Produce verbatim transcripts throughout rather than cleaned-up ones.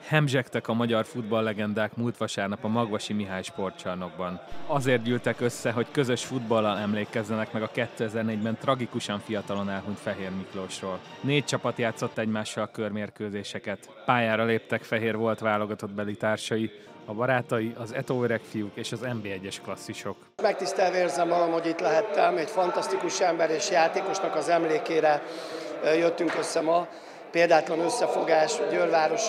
Hemzsegtek a magyar futballlegendák múlt vasárnap a Magvasi Mihály sportcsarnokban. Azért gyűltek össze, hogy közös futballal emlékezzenek meg a kétezer-négyben tragikusan fiatalon elhunyt Fehér Miklósról. Négy csapat játszott egymással körmérkőzéseket. Pályára léptek Fehér volt válogatott beli társai, a barátai, az Eto öreg fiúk és az en bé egyes klasszisok. Megtisztelve érzem magam, hogy itt lehettem, egy fantasztikus ember és játékosnak az emlékére jöttünk össze ma. Példátlan összefogás, Győrváros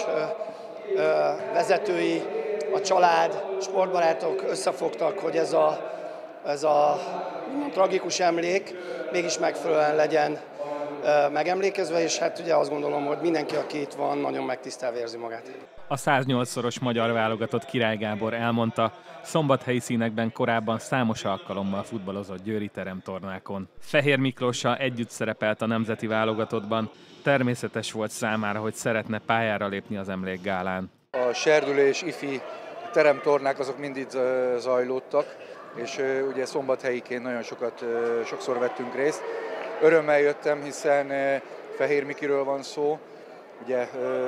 vezetői, a család, sportbarátok összefogtak, hogy ez a, ez a tragikus emlék mégis megfelelően legyen megemlékezve, és hát ugye azt gondolom, hogy mindenki, aki itt van, nagyon megtisztelve érzi magát. A száznyolcszoros magyar válogatott Király Gábor elmondta, szombathelyi színekben korábban számos alkalommal futballozott győri teremtornákon. Fehér Miklóssal együtt szerepelt a nemzeti válogatottban, természetes volt számára, hogy szeretne pályára lépni az emlékgálán. A serdülés, ifi teremtornák azok mindig zajlódtak, és ugye szombathelyiként nagyon sokat, sokszor vettünk részt. Örömmel jöttem, hiszen Fehér Mikiről van szó, ugye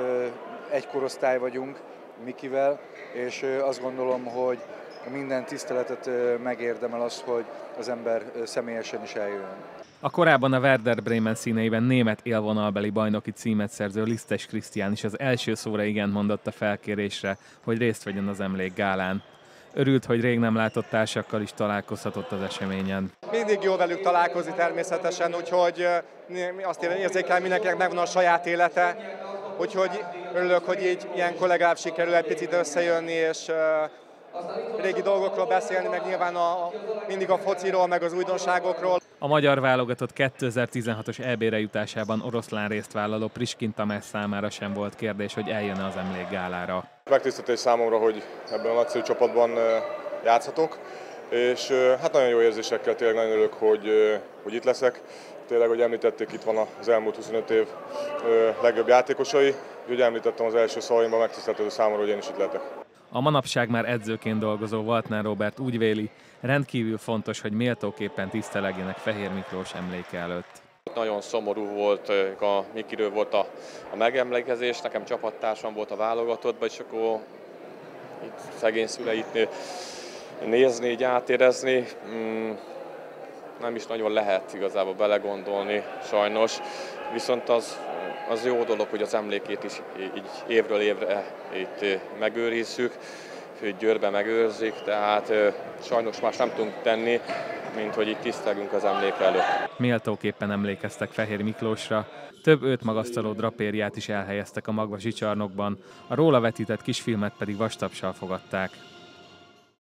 egy korosztály vagyunk Mikivel, és azt gondolom, hogy minden tiszteletet megérdemel az, hogy az ember személyesen is eljön. A korábban a Werder Bremen színeiben német élvonalbeli bajnoki címet szerző Lisztes Krisztián is az első szóra igent mondott a felkérésre, hogy részt vegyen az emlékgálán. Örült, hogy rég nem látott társakkal is találkozhatott az eseményen. Mindig jó velük találkozni természetesen, úgyhogy azt érzékelem, mindenkinek megvan a saját élete, úgyhogy örülök, hogy így ilyenkor legalább sikerül egy picit összejönni, és régi dolgokról beszélni, meg nyilván a, mindig a fociról, meg az újdonságokról. A magyar válogatott kétezer-tizenhatos é bé-re jutásában oroszlán részt vállaló Priskin Tamás számára sem volt kérdés, hogy eljön-e az emlékgálára. Megtiszteltetés számomra, hogy ebben a nagyszerű csapatban játszhatok, és hát nagyon jó érzésekkel tényleg nagyon örülök, hogy, hogy itt leszek. Tényleg, hogy említették, itt van az elmúlt huszonöt év legjobb játékosai, úgyhogy említettem az első szavaimban, megtiszteltető számomra, hogy én is itt lehetek. A manapság már edzőként dolgozó Waltner Róbert úgy véli, rendkívül fontos, hogy méltóképpen tisztelegjenek Fehér Miklós emléke előtt. Nagyon szomorú volt, a Mikiről volt a, a megemlékezés, nekem csapattársam volt a válogatottban, és akkor itt szegény szüleit nézni, így átérezni, hmm, nem is nagyon lehet igazából belegondolni, sajnos, viszont az, az jó dolog, hogy az emlékét is így évről évre itt megőrizzük, hogy Győrben megőrzik, tehát sajnos más nem tudunk tenni, mint hogy itt tisztelgünk az emlék előtt. Méltóképpen emlékeztek Fehér Miklósra, több őt magasztaló drapériát is elhelyeztek a magvasi csarnokban, a róla vetített kisfilmet pedig vastapssal fogadták.